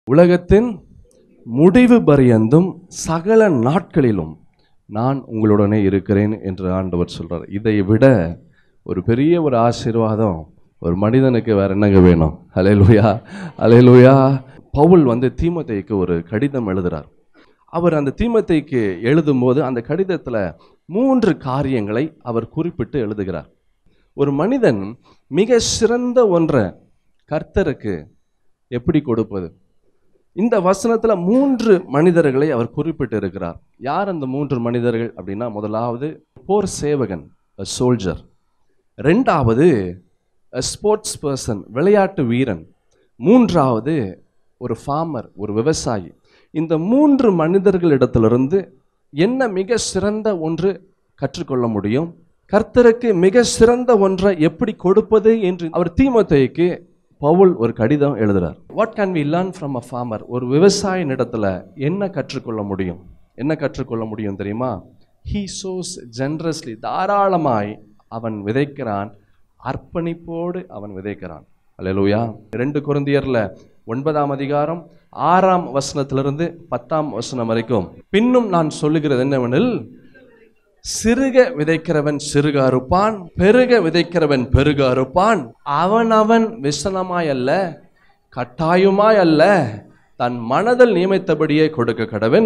உலகத்தின் முடிவு பரியந்தும் சகல நாட்களிலும் நான் உங்களுடனே இருக்கிறேன் என்று ஆண்டவர் சொல்றார். இதை விட ஒரு பெரிய ஒரு ஆசீர்வாதம் ஒரு மனிதனுக்கு வேற என்னங்க வேணும்? அல்லேலூயா, அல்லேலூயா. பவுல் தீமோத்தேயுக்கு ஒரு கடிதம் எழுதுறார். அவர் அந்த தீமோத்தேயுக்கு எழுதும்போது அந்த கடிதத்தில் 3 காரியங்களை அவர் குறிப்பிட்டு எழுதுகிறார். ஒரு மனிதன் மிக சிறந்த ஒன்றை கர்த்தருக்கு எப்படி கொடுப்பது? இந்த வசனத்தில் 3 மனிதர்களை அவர் குறிப்பிட்டு இருக்கிறார். யார் அந்த 3 மனிதர்கள் அப்படின்னா, முதலாவது போர் சேவகன், சோல்ஜர். 2வது ஸ்போர்ட்ஸ் பர்சன், விளையாட்டு வீரன். 3வது ஒரு ஃபார்மர், ஒரு விவசாயி. இந்த 3 மனிதர்களிடத்திலிருந்து என்ன மிக சிறந்த ஒன்று கற்றுக்கொள்ள முடியும், கர்த்தருக்கு மிக சிறந்த ஒன்றை எப்படி கொடுப்பது என்று அவர் தீமோத்தேயுக்கு பவுல் ஒரு கடிதம் எழுதுறார். What can we learn from a farmer? ஒரு விவசாயின் இடத்துல என்ன கற்றுக்கொள்ள முடியும்? என்ன கற்றுக்கொள்ள முடியும் தெரியுமா? ஹீ சோஸ் ஜெனரஸ்லி, தாராளமாய் அவன் விதைக்கிறான், அர்ப்பணிப்போடு அவன் விதைக்கிறான். அல்லேலூயா. 2 கொரிந்தியர்ல 9ஆம் அதிகாரம் 6ஆம் வசனத்திலிருந்து 10ஆம் வசனம் வரைக்கும், பின்னும் நான் சொல்லுகிறது என்னவெனில், சிறுக விதைக்கிறவன் சிறுக அறுப்பான், பெருக விதைக்கிறவன் பெருக அறுப்பான். அவனவன் விசனமாய் அல்ல, கட்டாயமாய் அல்ல, தன் மனதில் நியமித்தபடியே கொடுக்க கடவன்.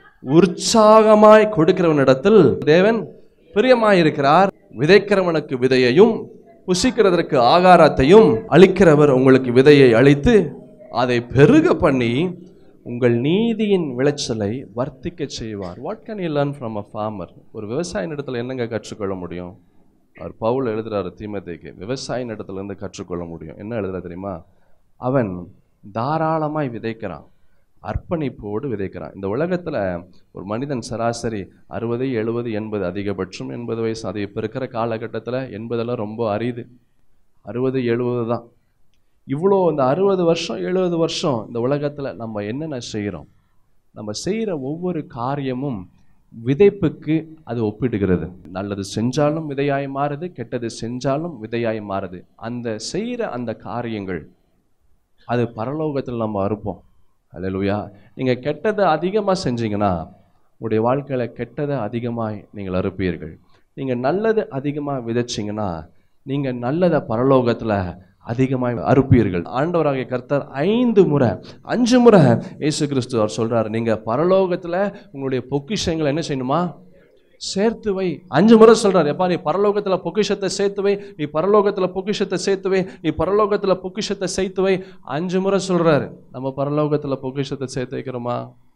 உற்சாகமாய் கொடுக்கிறவனிடத்தில் தேவன் பிரியமாயிருக்கிறார். விதைக்கிறவனுக்கு விதையையும் புசிக்கிறதற்கு ஆகாரத்தையும் அளிக்கிறவர் உங்களுக்கு விதையை அளித்து அதை பெருக பண்ணி உங்கள் நீதியின் விளைச்சலை வர்த்திக்க செய்வார். What can you learn from a farmer? ஒரு விவசாயின் இடத்துல என்னங்க கற்றுக்கொள்ள முடியும்? அவர் பவுல் எழுதுறாரு தீமோத்தேயுக்கு, விவசாயின் இடத்துல இருந்து கற்றுக்கொள்ள முடியும். என்ன எழுதுறாரு தெரியுமா? அவன் தாராளமாய் விதைக்கிறான், அர்ப்பணிப்போடு விதைக்கிறான். இந்த உலகத்தில் ஒரு மனிதன் சராசரி 60, 70, 80, அதிகபட்சம் 80 வயசு. அது இப்போ இருக்கிற காலகட்டத்தில் 80 ரொம்ப அரிது. 60, 70 தான். இவ்வளோ இந்த 60 வருஷம் 70 வருஷம் இந்த உலகத்தில் நம்ம என்னென்ன செய்கிறோம்? நம்ம செய்கிற ஒவ்வொரு காரியமும் விதைப்புக்கு அது ஒப்பிடுகிறது. நல்லது செஞ்சாலும் விதையாய் மாறுது, கெட்டது செஞ்சாலும் விதையாய் மாறுது. அந்த செய்கிற அந்த காரியங்கள் அது பரலோகத்தில் நம்ம அறுப்போம். அல்லேலூயா. நீங்கள் கெட்டதை அதிகமாக செஞ்சீங்கன்னா உங்களுடைய வாழ்க்கையில் கெட்டதை அதிகமாக நீங்கள் அறுப்பீர்கள். நீங்கள் நல்லது அதிகமாக விதைச்சிங்கன்னா நீங்கள் நல்லதை பரலோகத்தில் அதிகமாக அறுப்பீர்கள். ஆண்டவராகிய கர்த்தர் 5 முறை இயேசு கிறிஸ்து அவர் சொல்றாரு, நீங்க பரலோகத்துல உங்களுடைய பொக்கிஷங்களை என்ன செய்யணுமா? சேர்த்து வை. 5 முறை சொல்றாரு. எப்பா, நீ பரலோகத்துல பொக்கிஷத்தை சேர்த்து வை, நீ பரலோகத்துல பொக்கிஷத்தை சேர்த்து வை, நீ பரலோகத்துல பொக்கிஷத்தை சேர்த்து வை. 5 முறை சொல்றாரு. நம்ம பரலோகத்துல பொக்கிஷத்தை சேர்த்து வைக்கிறோமா?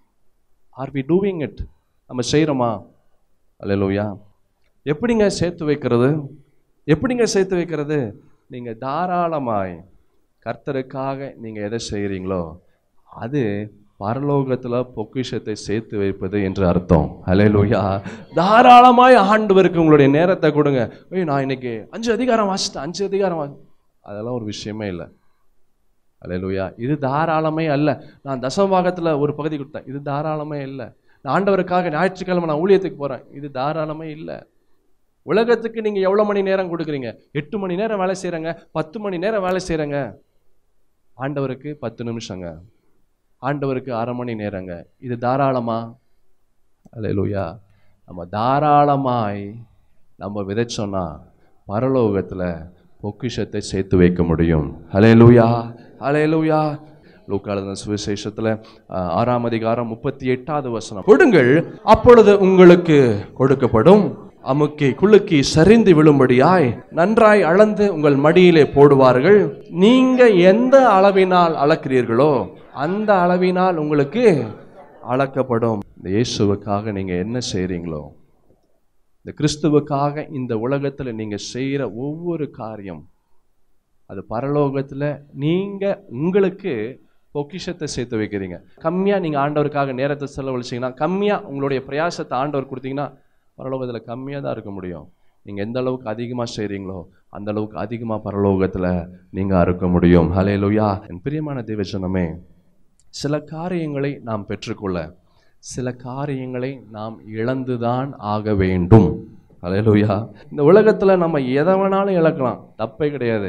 Are we doing it? நம்ம செய்யறோமா? அல்லேலூயா. எப்படிங்க சேர்த்து வைக்கிறது? எப்படிங்க சேர்த்து வைக்கிறது? நீங்க தாராளமாய் கர்த்தருக்காக நீங்க எதை செய்கிறீங்களோ அது பரலோகத்துல பொக்கிஷத்தை சேர்த்து வைப்பது என்று அர்த்தம். அல்லேலூயா. தாராளமாய் ஆண்டவருக்கு உங்களுடைய நேரத்தை கொடுங்க. நான் இன்னைக்கு 5 அதிகாரம் வாசிட்டேன், 5 அதிகாரம் அதெல்லாம் ஒரு விஷயமே இல்லை. அல்லேலூயா. இது தாராளமே அல்ல. நான் தசமபாகத்துல ஒரு பகுதி கொடுத்தேன், இது தாராளமே இல்லை. நான் ஆண்டவருக்காக ஞாயிற்றுக்கிழமை நான் ஊழியத்துக்கு போறேன், இது தாராளமே இல்லை. உலகத்துக்கு நீங்க எவ்வளவு மணி நேரம் கொடுக்குறீங்க? 8 மணி நேரம் வேலை செய்யறங்க, 10 மணி நேரம் வேலை செய்யறங்க. ஆண்டவருக்கு 10 நிமிஷங்க, ஆண்டவருக்கு அரை மணி நேரங்க. இது தாராளமா? அல்லேலூயா. நம்ம தாராளமாய் நம்ம விதைச்சோன்னா பரலோகத்துல பொக்கிஷத்தை சேர்த்து வைக்க முடியும். அல்லேலூயா, அல்லேலூயா. லூக்கா எழுதின சுவிசேஷத்துல 6ஆம் அதிகாரம் 38வது வசனம், கொடுங்கள் அப்பொழுது உங்களுக்கு கொடுக்கப்படும், அமுக்கி குலுக்கி சரிந்து விழும்படியாய் நன்றாய் அளந்து உங்கள் மடியிலே போடுவார்கள். நீங்க எந்த அளவினால் அளக்கிறீர்களோ அந்த அளவினால் உங்களுக்கு அளக்கப்படும். இந்த இயேசுவுக்காக நீங்க என்ன செய்றீங்களோ, இந்த கிறிஸ்துவுக்காக இந்த உலகத்துல நீங்க செய்யற ஒவ்வொரு காரியம் அது பரலோகத்துல நீங்க உங்களுக்கு பொக்கிஷத்தை சேர்த்து வைக்கிறீங்க. கம்மியா நீங்க ஆண்டவருக்காக நேரத்தை செலவழிச்சீங்கன்னா, கம்மியா உங்களுடைய பிரயாசத்தை ஆண்டவர் கொடுத்தீங்கன்னா பரலோகத்தில் கம்மியாக தான் இருக்க முடியும். நீங்கள் எந்த அளவுக்கு அதிகமாக செய்கிறீங்களோ அந்த அளவுக்கு அதிகமாக பரலோகத்தில் நீங்கள் அறுக்க முடியும். ஹல்லேலூயா. என் பிரியமான தேவஜனமே, சில காரியங்களை நாம் பெற்றுக்கொள்ள சில காரியங்களை நாம் இழந்துதான் ஆக வேண்டும். ஹல்லேலூயா. இந்த உலகத்தில் நம்ம எதை வேணாலும் இழக்கலாம், தப்பே கிடையாது.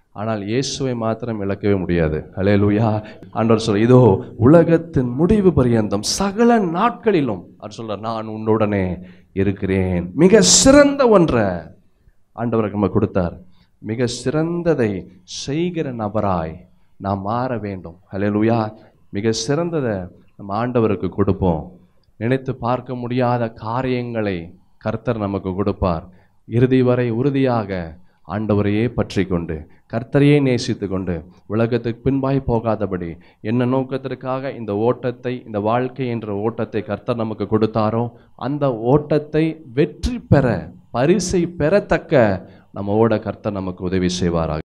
ஆனால் இயேசுவை மாத்திரம் இழக்கவே முடியாது. ஹல்லேலூயா. ஆண்டவர் சொல்ற, இதோ உலகத்தின் முடிவு பரியந்தம் சகல நாட்களிலும் அவர் சொல்றார், நான் உன்னுடனே இருக்கிறேன். மிக சிறந்த ஒன்றை ஆண்டவருக்கு நம்ம கொடுத்தார். மிக சிறந்ததை செய்கிற நபராய் நாம் மாற வேண்டும். ஹல்லேலூயா. மிக சிறந்ததை நம்ம ஆண்டவருக்கு கொடுப்போம். நினைத்து பார்க்க முடியாத காரியங்களை கர்த்தர் நமக்கு கொடுப்பார். இறுதி வரை உறுதியாக ஆண்டவரையே பற்றி கொண்டு, கர்த்தரையே நேசித்து கொண்டு, உலகத்துக்கு பின்பாய் போகாதபடி, என்ன நோக்கத்திற்காக இந்த ஓட்டத்தை, இந்த வாழ்க்கை என்ற ஓட்டத்தை கர்த்தர் நமக்கு கொடுத்தாரோ அந்த ஓட்டத்தை வெற்றி பெற, பரிசை பெறத்தக்க நம்ம ஓட கர்த்தர் நமக்கு உதவி செய்வாராக.